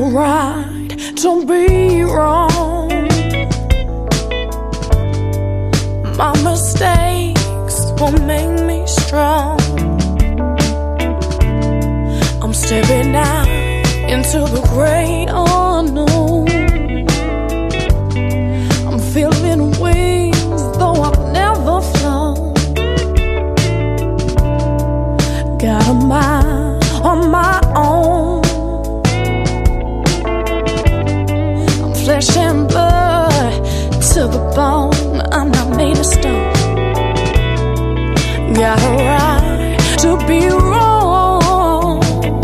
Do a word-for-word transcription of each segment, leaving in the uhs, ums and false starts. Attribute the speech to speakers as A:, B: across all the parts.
A: right to be wrong. My mistakes will make me strong. I'm stepping out into the great unknown. I'm feeling wings, though I've never flown. Got a mind on my own. I'm flesh and blood to the bone. I'm not made of stone. Got a right to be wrong.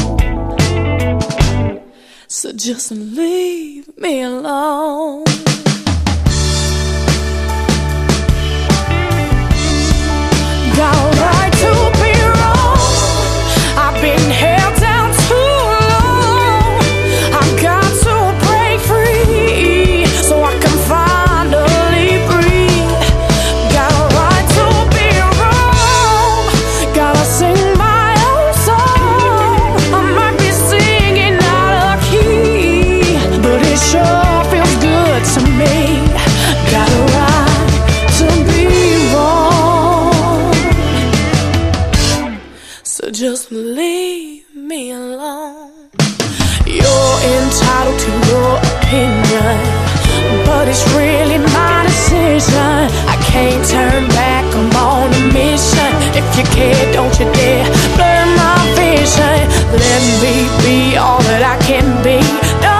A: So just leave me alone. Got a right to be wrong. I've been held down too long. I've got to break free so I can finally breathe. Got a right to be wrong. Gotta sing my own song. I might be singing out of key, but it sure feels good to me. Got a right to be wrong. So just leave me alone. You're entitled to your opinion, but it's really my decision. I can't turn back, I'm on a mission. If you care, don't you dare blur my vision. Let me be all that I can be. No